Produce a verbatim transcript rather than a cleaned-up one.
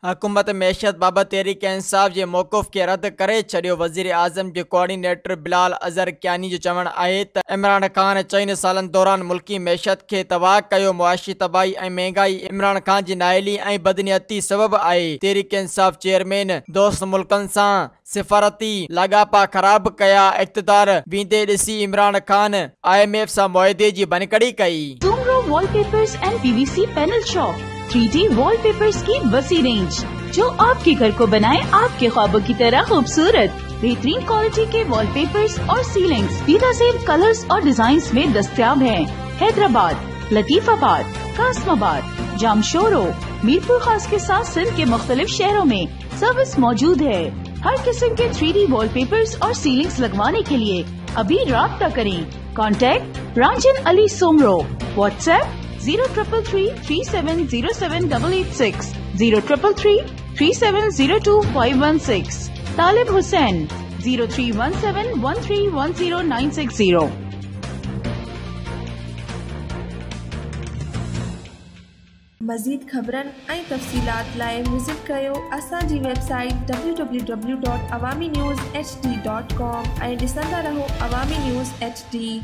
हुकूमत मैशत बाबत तहरीक इंसाफ जे मौक़ुफ़ के रद्द करे छॾियो। वज़ीर आज़म जे कोऑर्डिनेटर बिलाल अज़हर कियानी जो चवणु आहे त इमरान ख़ान चइनि सालनि दौरान मुल्की मैशत खे तबाह कयो। मुआशी तबाही ऐं महांगाई इमरान ख़ान जी नाअहली ऐं बदनियती सबबु आहे। तहरीक इंसाफ चेयरमैन दोस्त मुल्कनि सां सिफ़ारती लाॻापा ख़राब कया। इक़्तिदार वींदे ॾिसी Imran Khan I M F सां मुआहिदे जी बनकड़ी कई। Soomro wallpapers and PVC panel shop, three D wallpapers की वसी रेंज जो आपके घर को बनाए आपके ख्वाबों की तरह खूबसूरत। बेहतरीन क्वालिटी के वॉलपेपर्स और सीलिंग्स बेहतरीन कलर्स और डिजाइन्स में दस्तयाब हैं। हैदराबाद, लतीफाबाद, कासमाबाद, जामशोरो, मीरपुर खास के साथ सिंध के मुख्तलिफ शहरों में सर्विस मौजूद है। हर किस्म के थ्री डी वॉलपेपर्स और सीलिंग्स लगवाने के लिए अभी राब्ता करें। Contact Ranjhan Ali Soomro. WhatsApp zero triple three three seven zero seven double eight six, zero triple three three seven zero two five one six. Talib Hussain zero three one seven one three one zero nine six zero. मज़ीद ख़बरनि ऐं तफ़सीलात लाइ visit कयो असांजी website W W W dot Awami news H D dot com ऐं ॾिसंदा रहो अवामी न्यूज़ एच डी।